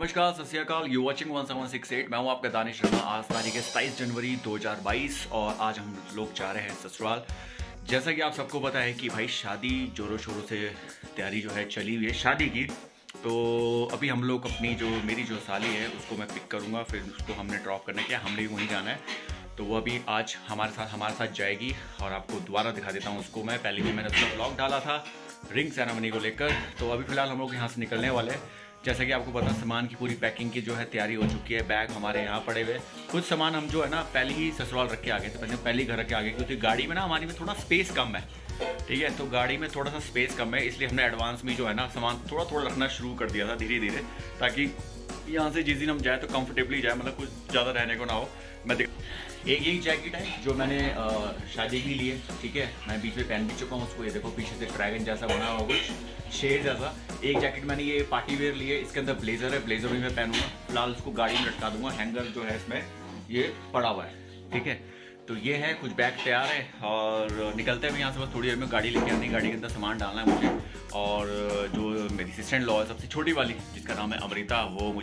नमस्कार, सत श्री अकाल। You watching 1768। मैं हूं आपका दानिश शर्मा। आज तारीख है 27 जनवरी 2022 और आज हम लोग जा रहे हैं ससुराल। जैसा कि आप सबको पता है कि भाई शादी जोरों शोरों से तैयारी जो है चली हुई है शादी की। तो अभी हम लोग अपनी मेरी जो साली है उसको मैं पिक करूँगा, फिर उसको हमने ड्रॉप करने के हमने भी वहीं जाना है। तो वो अभी आज हमारे साथ जाएगी और आपको दोबारा दिखा देता हूँ उसको। मैं पहले भी मैंने उसका ब्लॉग डाला था रिंग सेरेमनी को लेकर। तो अभी फ़िलहाल हम लोग यहाँ से निकलने वाले हैं। जैसा कि आपको पता, सामान की पूरी पैकिंग की जो है तैयारी हो चुकी है। बैग हमारे यहाँ पड़े हुए। कुछ सामान हम जो है ना पहले ही ससुराल रख के आ गए थे, पहले ही घर रख के आ गए, क्योंकि गाड़ी में ना हमारी में थोड़ा स्पेस कम है। ठीक है, तो गाड़ी में थोड़ा सा स्पेस कम है, इसलिए हमने एडवांस में जो है ना सामान थोड़ा थोड़ा रखना शुरू कर दिया था धीरे धीरे, ताकि यहाँ से जिस दिन हम जाए तो कंफर्टेबली जाए, मतलब कुछ ज़्यादा रहने को ना हो। मैं एक यही जैकेट है जो मैंने शादी के लिए ली है। ठीक है, मैं बीच में पहन भी चुका हूँ उसको। ये देखो पीछे से ड्रैगन जैसा बना हुआ कुछ शेर जैसा। एक जैकेट मैंने ये पार्टी वेयर ली है, इसके अंदर ब्लेजर है, ब्लेजर भी मैं पहनूंगा। फिलहाल उसको गाड़ी में लटका दूंगा, हैंगर जो है इसमें ये पड़ा हुआ है। ठीक है, तो ये है, कुछ बैग तैयार है और निकलते हैं यहाँ से। बस थोड़ी देर में गाड़ी लेके आनी, गाड़ी के अंदर सामान डालना है मुझे। और जो मेरी सिस्टर इन लॉ है सबसे छोटी वाली, जिसका नाम है अमृता, वो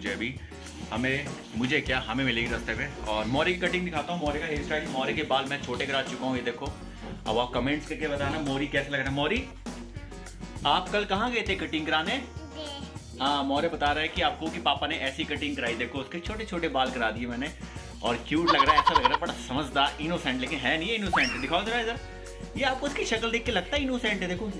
मुझे हमें मिलेगी रास्ते पे। और मोरे की कटिंग दिखाता हूँ, मोरे का हेयर स्टाइल। मोरे के बाल मैं छोटे करा चुका हूँ, ये देखो। अब आप कमेंट्स करके बताना मोरी कैसा लग रहा है। मोरी, आप कल कहाँ गए थे कटिंग कराने? हाँ, मोरे बता रहा है कि आपको कि पापा ने ऐसी कटिंग कराई। देखो उसके छोटे छोटे बाल करा दिए मैंने और क्यूट लग रहा है, ऐसा लग रहा है बड़ा समझदार, इनोसेंट, लेकिन है नहीं है इनोसेंट। दिखाओ जरा इधर, ये आपको इसकी शक्ल देख के लगता है इनोसेंट है। देखो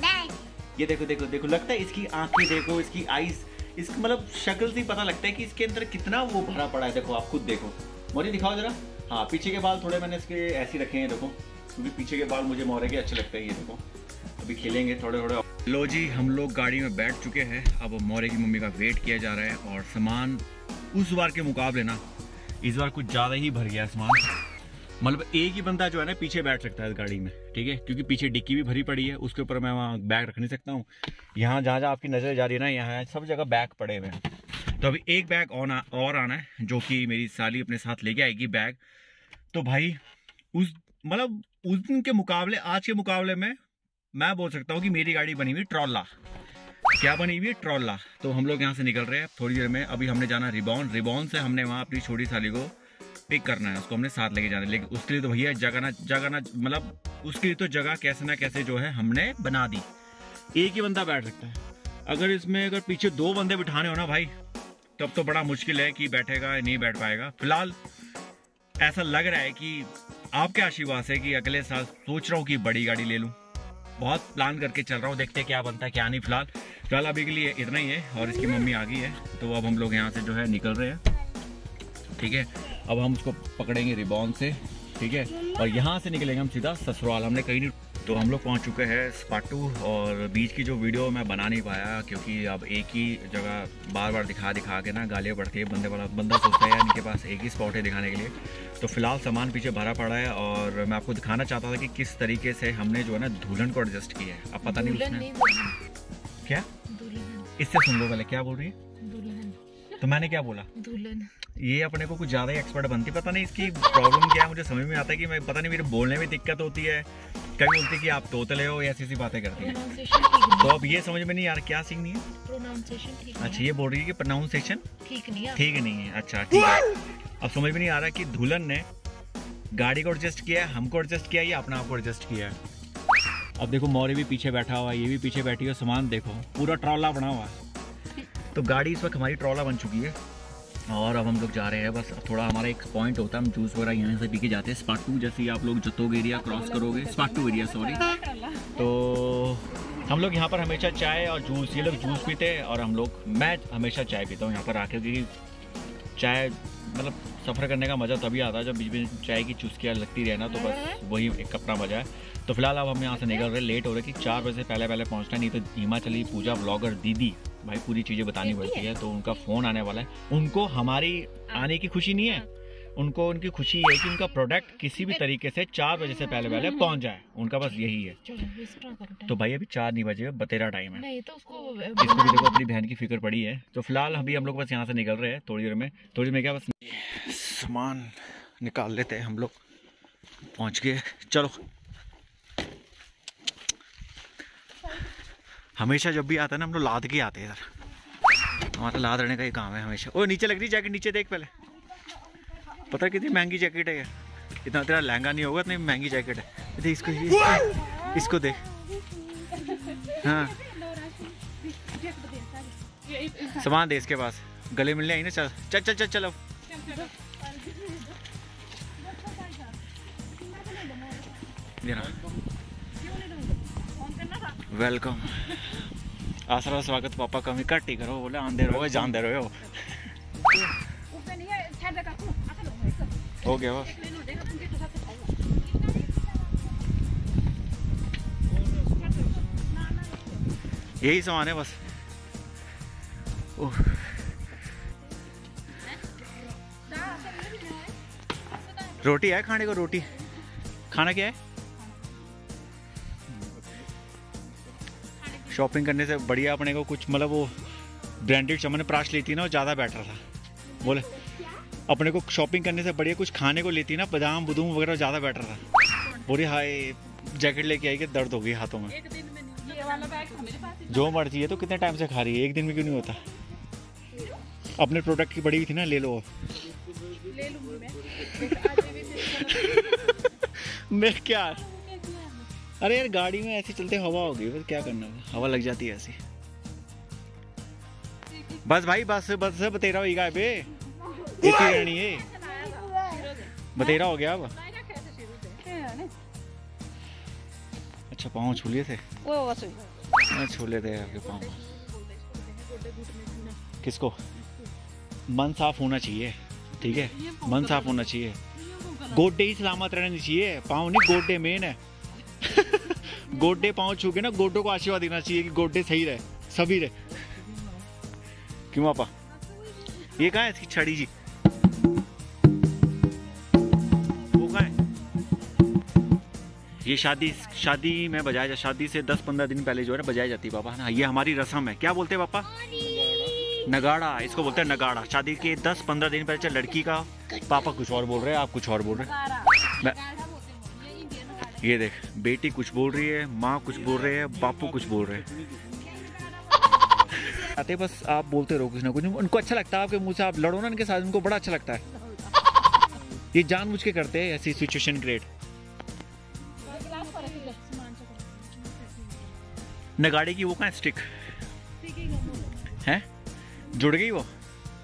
ये देखो देखो देखो, लगता है इसकी आंखें देखो, इसकी आईज, इसकी मतलब शक्ल से पता लगता है कि इसके अंदर कितना वो भरा पड़ा है। देखो आप खुद देखो। मोरी दिखाओ जरा। हाँ, पीछे के बाल थोड़े मैंने इसके ऐसे रखे हैं, देखो, क्योंकि पीछे के बाल मुझे मोरे के अच्छे लगते हैं। ये देखो, अभी खेलेंगे थोड़े थोड़े। लो जी, हम लोग गाड़ी में बैठ चुके हैं। अब मोरे की मम्मी का वेट किया जा रहा है और सामान उस बार के मुकाबले ना इस बार कुछ ज़्यादा ही भर गया सामान। मतलब एक ही बंदा जो है ना पीछे बैठ सकता है इस गाड़ी में। ठीक है, क्योंकि पीछे डिक्की भी भरी पड़ी है, उसके ऊपर मैं वहाँ बैग रख नहीं सकता हूँ। यहाँ जहाँ जहाँ आपकी नज़र जा रही है ना, यहाँ सब जगह बैग पड़े हुए हैं। तो अभी एक बैग और आना है, जो कि मेरी साली अपने साथ लेके आएगी बैग। तो भाई उस दिन के मुकाबले आज के मुकाबले में मैं बोल सकता हूँ कि मेरी गाड़ी बनी हुई ट्रॉला। क्या बनी हुई है? ट्रॉला। तो हम लोग यहाँ से निकल रहे हैं थोड़ी देर में। अभी हमने जाना रिबॉन से हमने वहाँ अपनी छोटी साली को पिक करना है, उसको हमने साथ लेके जाना है। लेकिन उसके लिए तो भैया जगह मतलब उसके लिए तो जगह कैसे ना कैसे जो है हमने बना दी। एक ही बंदा बैठ सकता है। अगर पीछे दो बंदे बिठाने हो ना भाई, तब तो बड़ा मुश्किल है कि बैठेगा नहीं बैठ पाएगा। फिलहाल ऐसा लग रहा है कि आपके आशीर्वाद से कि अगले साल सोच रहा हूँ कि बड़ी गाड़ी ले लूँ। बहुत प्लान करके चल रहा हूँ, देखते क्या बनता है क्या नहीं। फिलहाल अभी के लिए इतना ही है। और इसकी मम्मी आ गई है, तो अब हम लोग यहाँ से जो है निकल रहे हैं। ठीक है, अब हम उसको पकड़ेंगे रिबॉन से। ठीक है, और यहाँ से निकलेंगे हम सीधा ससुराल। हमने कहीं नहीं, तो हम लोग पहुँच चुके हैं स्पाटू। और बीच की जो वीडियो मैं बना नहीं पाया, क्योंकि अब एक ही जगह बार बार दिखा के ना गालियाँ बढ़ती है। बंदा सोचता है यार इनके पास एक ही स्पॉट है दिखाने के लिए। तो फिलहाल सामान पीछे भरा पड़ा है और मैं आपको दिखाना चाहता था कि किस तरीके से हमने जो है ना दुल्हन को एडजस्ट किया है। अब पता नहीं उसने क्या, इससे सुन लो पहले क्या बोल रही है। तो मैंने क्या बोला? दुल्हन। ये अपने को कुछ ज़्यादा ही एक्सपर्ट बनती, पता नहीं इसकी प्रॉब्लम क्या है। मुझे समझ में आता है कि मैं पता नहीं, मेरे बोलने में दिक्कत होती है। कभी बोलती है कि आप तोतले हो, ऐसी बातें करती है। तो अब ये समझ में नहीं आ रहा क्या सीखनी है। प्रोनाउंसिएशन। अच्छा, ये बोल रही है कि प्रोनाउंसिएशन ठीक नहीं है। अच्छा ठीक है। अब समझ में नहीं आ रहा कि दुल्हन ने गाड़ी को एडजस्ट किया है, हमको एडजस्ट किया है या अपने आप को एडजस्ट किया है। अब देखो मोरे भी पीछे बैठा हुआ है, ये भी पीछे बैठी है। सामान देखो पूरा ट्रॉला बना हुआ है। तो गाड़ी इस वक्त हमारी ट्रॉला बन चुकी है और अब हम लोग जा रहे हैं। बस थोड़ा हमारा एक पॉइंट होता है, हम जूस वगैरह यहाँ से पी के जाते हैं। स्पाटू, जैसे ही आप लोग जतोग एरिया क्रॉस करोगे, स्पाटू एरिया सॉरी, तो हम लोग यहाँ पर हमेशा चाय और जूस, ये लोग जूस पीते हैं और मैं हमेशा चाय पीता हूँ यहाँ पर आके, क्योंकि चाय मतलब सफ़र करने का मज़ा तभी आता है जब बीच में चाय की चुस्कियाँ लगती रहे ना, तो बस वही एक अपना मज़ा है। तो फिलहाल अब हम यहाँ से निकल रहे, लेट हो रहे कि 4 बजे से पहले पहुँचना, नहीं तो हिमाचली पूजा ब्लॉगर दीदी भाई पूरी चीज़ें बतानी पड़ती है। तो उनका फ़ोन आने वाला है। उनको हमारी आने की खुशी नहीं है, उनको उनकी खुशी है कि उनका प्रोडक्ट किसी भी तरीके से 4 बजे से पहले पहुंच जाए। उनका बस यही है। तो भाई अभी 4 नहीं बजे, बतेरा टाइम है। तो इसको भी देखो, अपनी बहन की फिक्र पड़ी है। तो फिलहाल अभी हम लोग बस यहाँ से निकल रहे हैं। थोड़ी देर में क्या बस सामान निकाल लेते हैं। हम लोग पहुँच गए, चलो। हमेशा जब भी आता है ना हम लोग लाद के आते हैं यार। हमारा लाद रहने का ही काम है हमेशा। ओ नीचे लग रही जैकेट, नीचे देख पहले। पता कितनी महंगी जैकेट है? इतना तेरा लहंगा नहीं होगा, इतनी महंगी जैकेट है। देख इसको देख। हाँ सामान दे इसके पास, गले मिलने आई ना। चल चल चल चल चलो। वेलकम। आसरा स्वागत पापा कमी कट ही करो, बोले आंधे रहो जान दे रहे हो। हो गया बस। यही सामान है बस। रोटी है खाने को? रोटी खाना क्या है? शॉपिंग करने से बढ़िया अपने को कुछ मतलब वो ब्रांडेड सामान प्राश लेती ना, वो ज़्यादा बेटर था। बोले अपने को शॉपिंग करने से बढ़िया कुछ खाने को लेती ना, बादाम बुदूम वगैरह ज़्यादा बेटर था। बोली हाय जैकेट लेके आई कि दर्द हो गई हाथों में। जो मर्जी है तो कितने टाइम से खा रही है, एक दिन में क्यों नहीं होता? अपने प्रोडक्ट की बड़ी हुई थी ना, ले लो। ले लूंगी मैं क्या? अरे यार गाड़ी में ऐसी चलते हवा हो गई, बस क्या करना है, हवा लग जाती है ऐसी। बस भाई बस बस बतेरा हो गया बे, एक ही रहनी है, बतेरा हो गया अब। अच्छा पाँव छू लिए थे? छू लिए थे आपके पाँव। किसको? मन साफ होना चाहिए, ठीक है, मन साफ होना चाहिए। गोड्डे ही सलामत रहने चाहिए, पाँव नहीं, गोड्डे मेन है। गोड्डे पाँव छू के ना, गोड्डों को आशीर्वाद देना चाहिए कि गोड्डे सही रहे, सभी रहे। क्यों पापा? ये कहाँ है इसकी छड़ी जी? वो कहाँ है? ये शादी में बजाया जा, शादी से 10-15 दिन पहले जो है ना बजाई जाती है पापा ना। ये हमारी रस्म है। क्या बोलते हैं पापा? नगाड़ा, इसको बोलते हैं नगाड़ा। शादी के 10-15 दिन पहले लड़की का, पापा कुछ और बोल रहे हैं, आप कुछ और बोल रहे हैं। ये देख बेटी कुछ बोल रही है, माँ कुछ बोल रहे हैं, बापू कुछ बोल रहे हैं। आते बस आप बोलते रहो कुछ ना कुछ, उनको अच्छा लगता है आपके मुंह से आप लड़ो ना उनके साथ, उनको बड़ा अच्छा लगता है। ये जानबूझ के करते हैं ऐसी सिचुएशन क्रिएट। नगाड़े की वो कहाँ स्टिक है? जुड़ गई वो?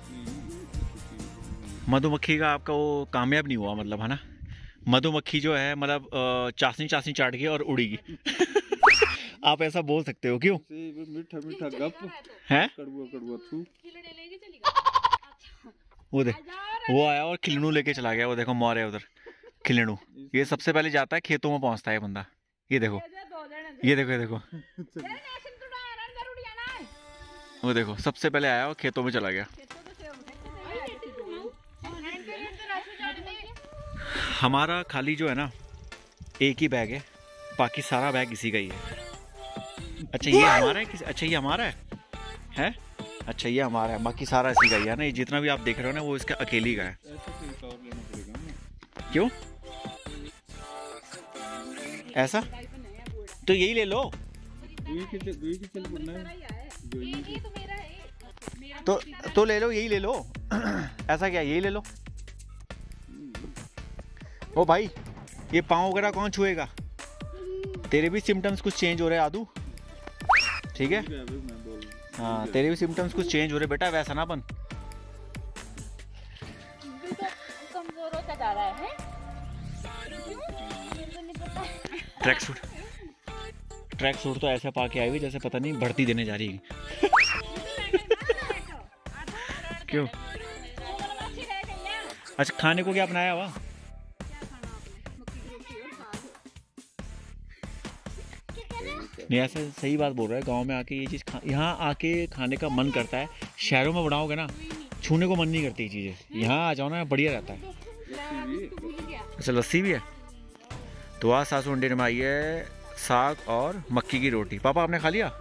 मधुमक्खी का आपका वो कामयाब नहीं हुआ मतलब, है ना? मधुमक्खी जो है मतलब चाशनी चाट गई और उड़ेगी। आप ऐसा बोल सकते हो। क्यों? मीठा मीठा गप है, कड़वा कड़वा थू। वो देख वो आया और खिलनू लेके चला गया। वो देखो मोर है उधर, खिलनू। ये सबसे पहले जाता है खेतों में, पहुंचता है बंदा। ये देखो ये देखो ये देखो, वो देखो सबसे पहले आया और खेतों में चला गया। हमारा खाली जो है ना एक ही बैग है, बाकी सारा बैग इसी का ही है। अच्छा ये हमारा है? अच्छा ये हमारा है? अच्छा ये हमारा है, बाकी सारा इसी का ही है ना। ये जितना भी आप देख रहे हो ना वो इसका अकेली का है। क्यों ऐसा? तो यही ले लो। तो ले लो, यही ले लो। ऐसा क्या, यही ले लो। ओ भाई ये पाँव वगैरह कौन छुएगा? तेरे भी सिम्टम्स कुछ चेंज हो रहे हैं आदू, ठीक है? हाँ तेरे भी सिम्टम्स कुछ चेंज हो रहे बेटा, वैसा ना बन। कमजोर होता जा रहा है। ट्रैक सूट तो ऐसा पा के आई हुई जैसे पता नहीं भर्ती देने जा रही है। क्यों? अच्छा खाने को क्या बनाया हुआ? नहीं ऐसा सही बात बोल रहा है। गांव में आके ये चीज़ यहाँ आके खाने का मन करता है। शहरों में बनाओगे ना छूने को मन नहीं करती ये चीज़ें। यहाँ आ जाओ ना बढ़िया रहता है। अच्छा लस्सी भी है। तो आज सासू अंडे में आई है साग और मक्की की रोटी। पापा आपने खा लिया?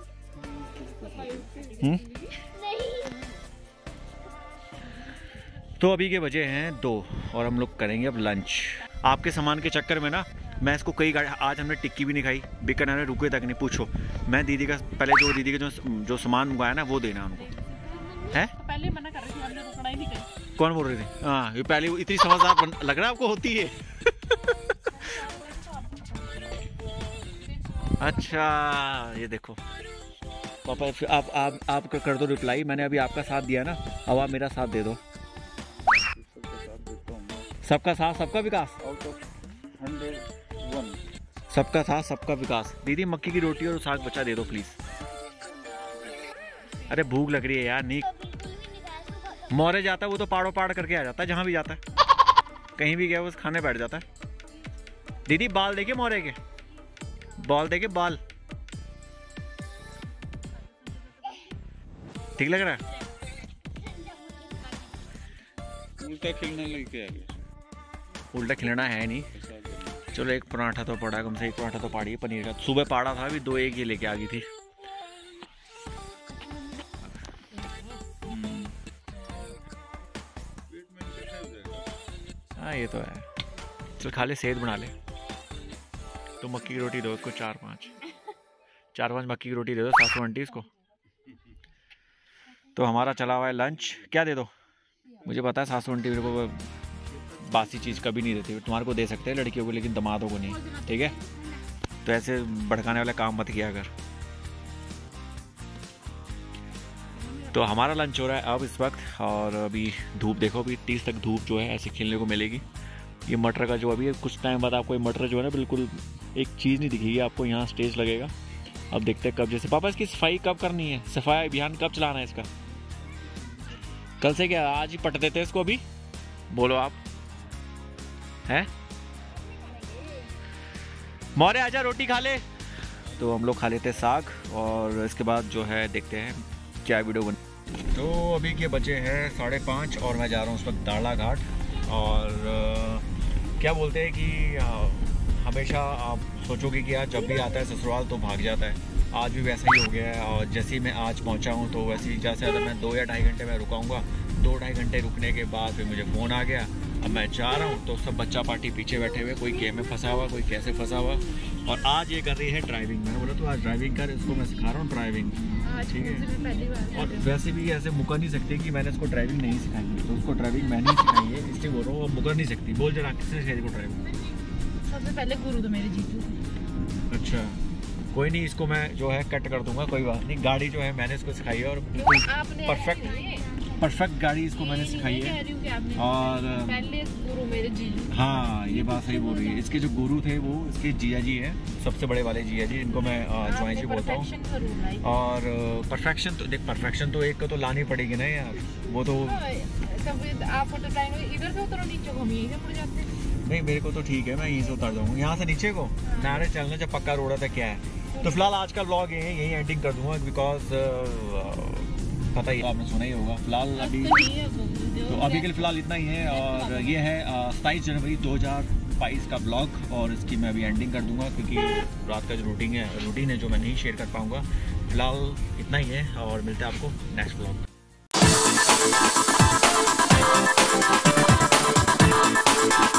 तो अभी के बजे हैं 2 और हम लोग करेंगे अब लंच। आपके सामान के चक्कर में ना मैं इसको कई गाड़ी, आज हमने टिक्की भी नहीं खाई, बीकानेर में रुके तक नहीं। पूछो मैं दीदी का पहले जो दीदी के जो सामान मंगवाया ना वो देना उनको। है? पहले मना कर रही थी, हमने रुकना ही नहीं कहीं। कौन बोल रही थी? हाँ, ये पहले इतनी समझदार लग रहा है आपको होती है। अच्छा, ये देखो पापा, आप कर दो रिप्लाई। मैंने अभी आपका साथ दिया ना, अब आप मेरा साथ दे दो। सबका साथ सबका विकास, सबका साथ सबका विकास। दीदी मक्की की रोटी और साग बचा दे दो प्लीज। अरे भूख लग रही है यार। नीक मोरे जाता है वो तो पाड़ो पाड़ करके आ जाता है, जहाँ भी जाता है, कहीं भी गया वो खाने बैठ जाता है। दीदी बाल देखे मोरे के, बाल देखे बाल, ठीक लग रहा है? उल्टा खिलने लग गया। उल्टा खिलना है नहीं। चलो एक पराठा तो पड़ा, कम से एक पराठा तो पाड़ी है पनीर का। सुबह पाड़ा था, अभी 2 एक ये लेके आ गई थी। हाँ ये तो है। चल खा ले, सेहत बना ले। तो मक्की की रोटी दो इसको 4-5 मक्की की रोटी दे दो सासू आंटी इसको। तो हमारा चला हुआ है लंच। क्या दे दो? मुझे पता है सासू आंटी मेरे को बासी चीज़ कभी नहीं देती। तुम्हारे को दे सकते हैं लड़कियों को, लेकिन दामादों को नहीं, ठीक है? तो ऐसे भड़काने वाले काम मत किया कर। तो हमारा लंच हो रहा है अब इस वक्त, और अभी धूप देखो, अभी 30 तक धूप जो है ऐसे खिलने को मिलेगी। ये मटर का जो अभी कुछ टाइम बाद आपको ये मटर जो है ना बिल्कुल एक चीज़ नहीं दिखेगी आपको, यहाँ स्टेज लगेगा। अब देखते हैं कब, जैसे पापा इसकी सफाई कब करनी है, सफाई अभियान कब चलाना है इसका? कल से क्या, आज ही पट देते हैं इसको? अभी बोलो आप, हैं? मोरे आजा रोटी खा ले। तो हम लोग खा लेते हैं साग, और इसके बाद जो है देखते हैं क्या वीडियो बन। तो अभी के बजे हैं 5:30 और मैं जा रहा हूँ उस वक्त दाड़ा घाट। और क्या बोलते हैं कि हमेशा आप सोचोगे कि यार जब भी आता है ससुराल तो भाग जाता है, आज भी वैसा ही हो गया है। और जैसे ही मैं आज पहुंचा हूं तो वैसे ही जैसे अगर मैं 2 या 2.5 घंटे में रुकाऊंगा, 2-2.5 घंटे रुकने के बाद फिर मुझे फ़ोन आ गया। अब मैं जा रहा हूं तो सब बच्चा पार्टी पीछे बैठे हुए, कोई गेम में फंसा हुआ, कोई कैसे फंसा हुआ। और आज ये कर रही है ड्राइविंग। मैंने बोला तो आज ड्राइविंग कर, इसको मैं सिखा रहा हूँ ड्राइविंग, ठीक है? और वैसे भी ऐसे मुकर नहीं सकती कि मैंने इसको ड्राइविंग नहीं सिखाई है, तो उसको ड्राइविंग मैंने ही सिखाई है, इसलिए बोल रहा हूँ। मुकर नहीं सकती। बोल जरा किसने सिखाई को ड्राइविंग? सबसे पहले गुरु तो मेरे जीजू। अच्छा, कोई नहीं, इसको मैं जो है कट कर दूंगा, कोई बात नहीं। गाड़ी जो है मैंने इसको सिखाई है, और बिल्कुल परफेक्ट गाड़ी इसको मैंने सिखाई है। और पहले गुरु मेरे जीजू। हाँ ये बात सही बोल रही है। इसके जो गुरु थे वो इसके जिया जी हैं, सबसे बड़े वाले जिया जी, इनको मैं ज्वाई जी बोलता हूँ। और परफेक्शन तो देख, परफेक्शन तो एक को तो लानी पड़ेगी ना यार, वो तो आप इधर से उतरो नीचे को, हम यहीं से मुड़ जाते हैं। नहीं मेरे को तो ठीक है, मैं यहीं से उतर जाऊँगा, यहाँ से नीचे को नारे चलना जब पक्का रोड है तो क्या है। तो फिलहाल आज का व्लॉग यहीं एंडिंग कर दूंगा, बिकॉज पता ही आपने सुना ही होगा। फिलहाल अभी तो अभी के लिए फिलहाल इतना ही है। और ये है 27 जनवरी 2022 का ब्लॉग, और इसकी मैं अभी एंडिंग कर दूंगा क्योंकि रात का जो रूटीन है जो मैं नहीं शेयर कर पाऊँगा। फिलहाल इतना ही है, और मिलते हैं आपको नेक्स्ट ब्लॉग।